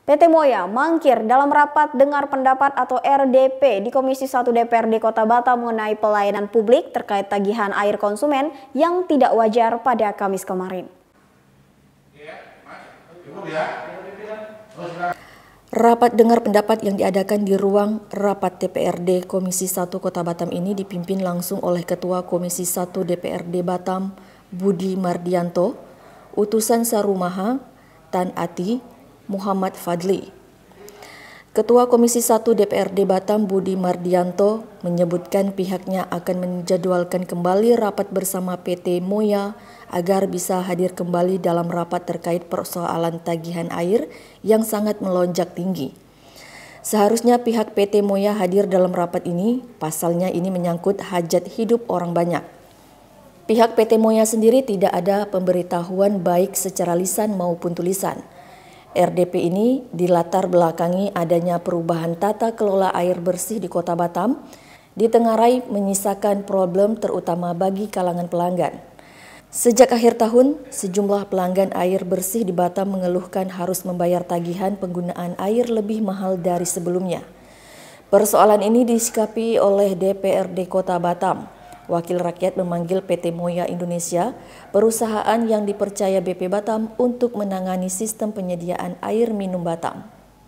PT Moya mangkir dalam rapat dengar pendapat atau RDP di Komisi 1 DPRD Kota Batam mengenai pelayanan publik terkait tagihan air konsumen yang tidak wajar pada Kamis kemarin. Rapat dengar pendapat yang diadakan di ruang rapat DPRD Komisi 1 Kota Batam ini dipimpin langsung oleh Ketua Komisi 1 DPRD Batam, Budi Mardianto, Utusan Sarumaha, Tan Ati, Muhammad Fadli. Ketua Komisi 1 DPRD Batam, Budi Mardianto, menyebutkan pihaknya akan menjadwalkan kembali rapat bersama PT Moya agar bisa hadir kembali dalam rapat terkait persoalan tagihan air yang sangat melonjak tinggi. Seharusnya pihak PT Moya hadir dalam rapat ini, pasalnya ini menyangkut hajat hidup orang banyak. Pihak PT Moya sendiri tidak ada pemberitahuan baik secara lisan maupun tulisan. RDP ini dilatar belakangi adanya perubahan tata kelola air bersih di Kota Batam, ditengarai menyisakan problem terutama bagi kalangan pelanggan. Sejak akhir tahun, sejumlah pelanggan air bersih di Batam mengeluhkan harus membayar tagihan penggunaan air lebih mahal dari sebelumnya. Persoalan ini disikapi oleh DPRD Kota Batam. Wakil rakyat memanggil PT Moya Indonesia, perusahaan yang dipercaya BP Batam untuk menangani sistem penyediaan air minum Batam.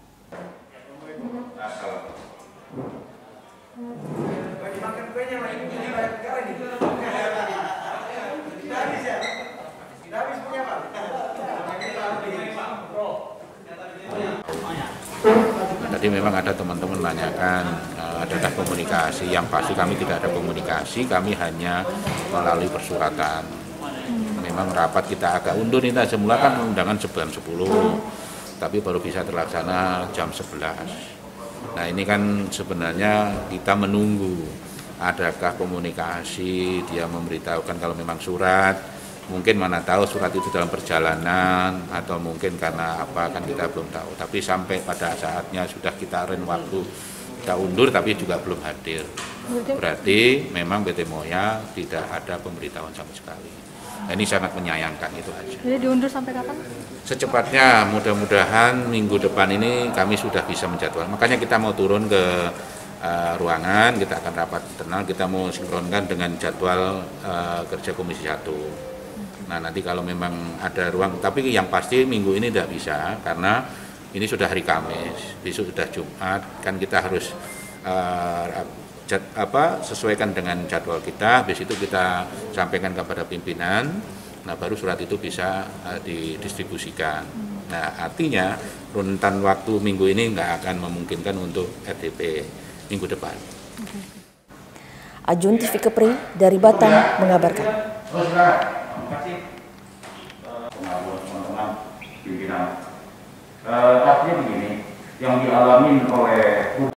Tadi memang ada teman-teman menanyakan adakah komunikasi, yang pasti kami tidak ada komunikasi, kami hanya melalui persuratan. Memang rapat kita agak undur ini, semula kan undangan jam 10, tapi baru bisa terlaksana jam 11. Nah ini kan sebenarnya kita menunggu adakah komunikasi, dia memberitahukan kalau memang surat, mungkin mana tahu surat itu dalam perjalanan atau mungkin karena apa kan kita belum tahu. Tapi sampai pada saatnya sudah kita ren waktu, kita undur tapi juga belum hadir. Berarti memang PT Moya tidak ada pemberitahuan sama sekali. Nah, ini sangat menyayangkan, itu aja. Jadi diundur sampai kapan? Secepatnya, mudah-mudahan minggu depan ini kami sudah bisa menjadwal. Makanya kita mau turun ke ruangan, kita akan rapat internal, kita mau sinkronkan dengan jadwal kerja Komisi 1. Nah nanti kalau memang ada ruang, tapi yang pasti minggu ini tidak bisa karena ini sudah hari Kamis, besok sudah Jumat, kan kita harus sesuaikan dengan jadwal kita, habis itu kita sampaikan kepada pimpinan, nah baru surat itu bisa didistribusikan. Nah artinya rentan waktu minggu ini nggak akan memungkinkan untuk RDP minggu depan. Ajun TV Kepri dari Batam mengabarkan. Teman-teman pimpinan, artinya begini, yang dialami oleh